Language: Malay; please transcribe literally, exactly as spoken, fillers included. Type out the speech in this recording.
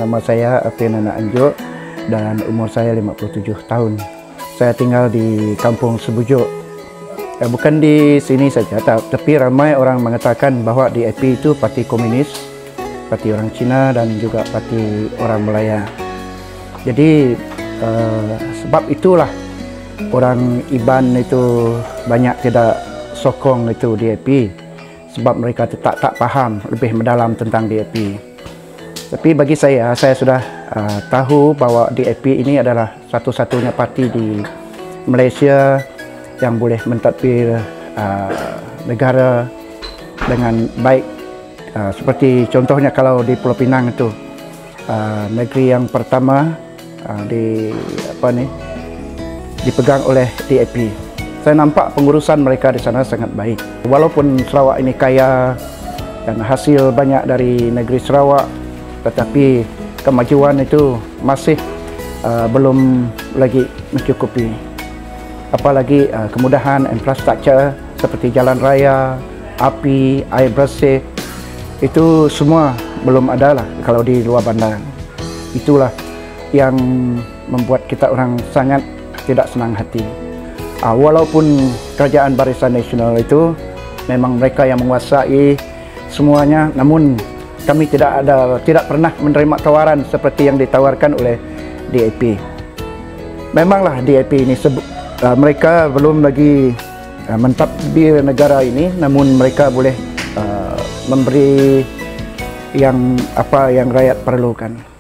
nama saya Apin Anak Anjuk dan umur saya lima puluh tujuh tahun. Saya tinggal di Kampung Sebujuk. Eh, bukan di sini saja, tapi ramai orang mengatakan bahawa D A P itu parti komunis, parti orang Cina dan juga parti orang Malaya. Jadi uh, sebab itulah orang Iban itu banyak tidak sokong itu D A P, sebab mereka tak tak faham lebih mendalam tentang D A P. Tapi bagi saya, saya sudah uh, tahu bahawa D A P ini adalah satu-satunya parti di Malaysia yang boleh mentadbir uh, negara dengan baik. Uh, seperti contohnya kalau di Pulau Pinang itu, uh, negeri yang pertama uh, di apa ni dipegang oleh D A P. Saya nampak pengurusan mereka di sana sangat baik. Walaupun Sarawak ini kaya dan hasil banyak dari negeri Sarawak, tetapi kemajuan itu masih uh, belum lagi mencukupi. Apalagi uh, kemudahan infrastruktur seperti jalan raya, api, air bersih, itu semua belum ada lah kalau di luar bandar. Itulah yang membuat kita orang sangat tidak senang hati. Uh, walaupun kerajaan Barisan Nasional itu memang mereka yang menguasai semuanya, namun kami tidak ada tidak pernah menerima tawaran seperti yang ditawarkan oleh D A P. Memanglah D A P ini sebut, uh, mereka belum lagi uh, mentadbir negara ini, namun mereka boleh uh, memberi yang apa yang rakyat perlukan.